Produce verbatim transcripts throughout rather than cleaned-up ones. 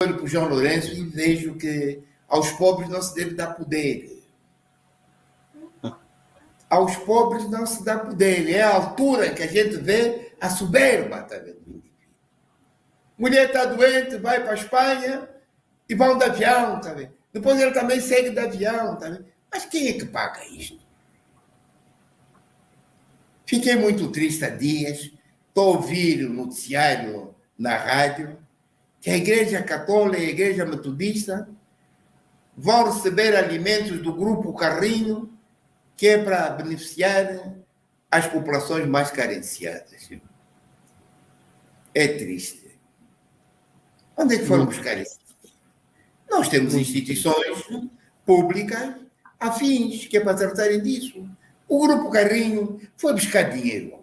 olho para o João Lourenço e vejo que aos pobres não se deve dar poder. Aos pobres não se dá poder. É a altura que a gente vê a soberba. Tá vendo? Mulher está doente, vai para a Espanha e vão de avião. Tá vendo? Depois ele também segue de avião. Tá vendo? Mas quem é que paga isto? Fiquei muito triste há dias. Estou a ouvir o noticiário na rádio que a Igreja Católica e a Igreja Metodista vão receber alimentos do Grupo Carrinho, que é para beneficiar as populações mais carenciadas. É triste. Onde é que foram buscar isso? Nós temos instituições públicas afins, que é para tratarem disso. O Grupo Carrinho foi buscar dinheiro.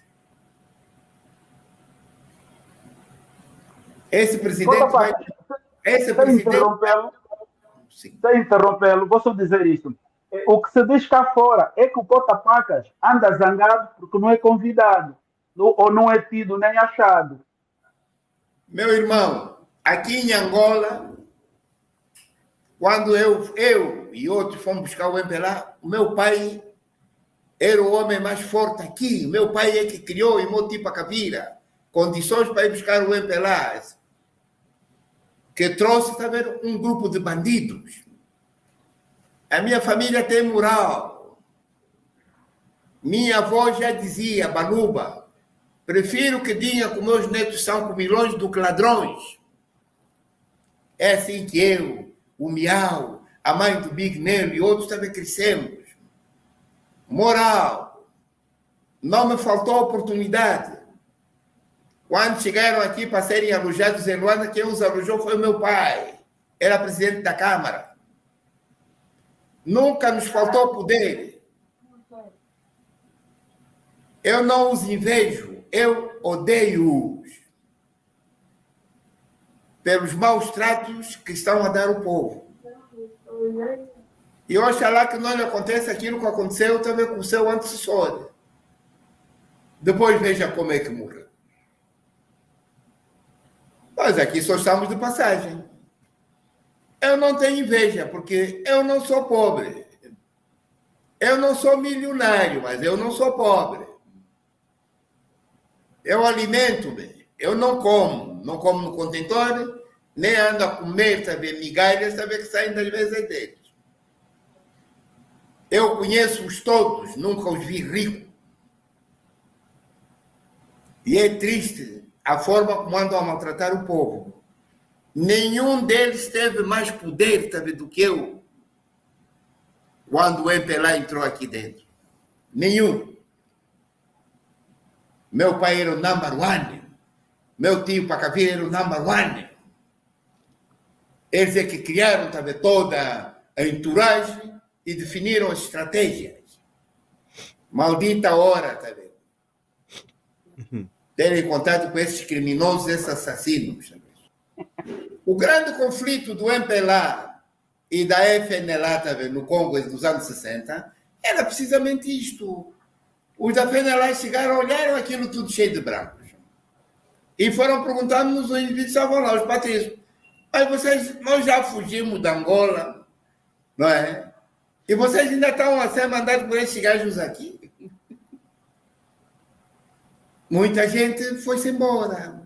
Esse presidente vai... Esse presidente... interrompê-lo, sem interrompê-lo, vou só dizer isso. O que se diz cá fora é que o Cota Pacas anda zangado porque não é convidado, ou não é tido nem achado. Meu irmão, aqui em Angola, quando eu, eu e outros fomos buscar o M P L A, o meu pai era o homem mais forte aqui. O meu pai é que criou em Motipacavira condições para ir buscar o M P L A, que trouxe também um grupo de bandidos. A minha família tem moral. Minha avó já dizia, Baluba, prefiro que diga que meus netos são comilões do que ladrões. É assim que eu, o Miau, a mãe do Big Nelo e outros também crescemos. Moral. Não me faltou oportunidade. Quando chegaram aqui para serem alojados em Luanda, quem os alojou foi o meu pai. Era presidente da Câmara. Nunca nos faltou poder. Eu não os invejo, eu odeio-os pelos maus tratos que estão a dar ao povo. E oxalá que não lhe aconteça aquilo que aconteceu também com o seu antecessor. Depois veja como é que morreu. Nós aqui só estamos de passagem. Eu não tenho inveja, porque eu não sou pobre. Eu não sou milionário, mas eu não sou pobre. Eu alimento-me. Eu não como. Não como no contentor, nem ando a comer, sabe, migalhas, sabe, que saem das mesas deles. Eu conheço-os todos, nunca os vi ricos. E é triste a forma como andam a maltratar o povo. Nenhum deles teve mais poder, sabe, do que eu, quando o M P L A entrou aqui dentro. Nenhum. Meu pai era o number one. Meu tio Pacavira era o number one. Eles é que criaram, sabe, toda a entourage e definiram as estratégias. Maldita hora, sabe? Terem contato com esses criminosos, esses assassinos. Sabe? O grande conflito do M P L A e da F N L A, sabe, no Congo dos anos sessenta era precisamente isto. Os da F N L A chegaram, olharam aquilo tudo cheio de brancos e foram perguntando-nos, os indivíduos estavam lá, os patrícios, mas vocês, nós já fugimos da Angola, não é? E vocês ainda estão a ser mandados por esses gajos aqui? Muita gente foi-se embora.